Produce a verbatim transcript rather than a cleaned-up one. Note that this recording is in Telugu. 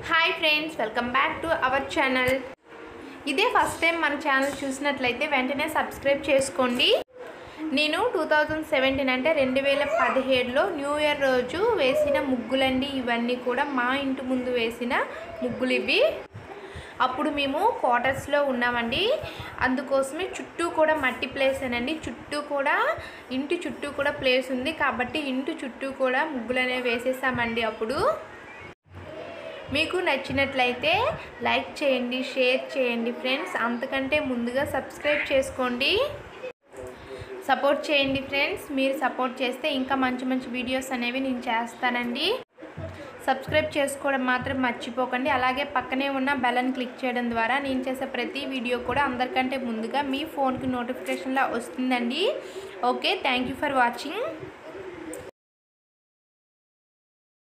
Hi friends, welcome back to our channel. ఇదే ఫస్ట్ టైం మన ఛానల్ చూసినట్లయితే వెంటనే సబ్స్క్రైబ్ చేసుకోండి. నేను టూ థౌజండ్ సెవెంటీన్ అంటే రెండు వేల పదిహేడులో న్యూ ఇయర్ రోజు వేసిన ముగ్గులండి. ఇవన్నీ కూడా మా ఇంటి ముందు వేసిన ముగ్గులు ఇవి. అప్పుడు మేము క్వార్టర్స్లో ఉన్నామండి, అందుకోసమే చుట్టూ కూడా మట్టి ప్లేస్ అనండి. చుట్టూ కూడా ఇంటి చుట్టూ కూడా ప్లేస్ ఉంది కాబట్టి ఇంటి చుట్టూ కూడా ముగ్గులు అనేవి వేసేసామండి. అప్పుడు మీకు నచ్చినట్లయితే లైక్ చేయండి, షేర్ చేయండి ఫ్రెండ్స్. అంతకంటే ముందుగా సబ్స్క్రైబ్ చేసుకోండి, సపోర్ట్ చేయండి ఫ్రెండ్స్. మీరు సపోర్ట్ చేస్తే ఇంకా మంచి మంచి వీడియోస్ అనేవి నేను చేస్తానండి. సబ్స్క్రైబ్ చేసుకోవడం మాత్రం మర్చిపోకండి. అలాగే పక్కనే ఉన్న బెల్ని క్లిక్ చేయడం ద్వారా నేను చేసే ప్రతి వీడియో కూడా అందరికంటే ముందుగా మీ ఫోన్కి నోటిఫికేషన్లా వస్తుందండి. Okay, thank you for watching.